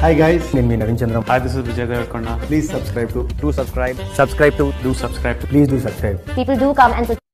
Hi guys, నేను మీ Naveen Chandram. Hi, this is Vijay Devarkonda. Please subscribe to Do subscribe. Subscribe to. Do subscribe to please do subscribe. People do come and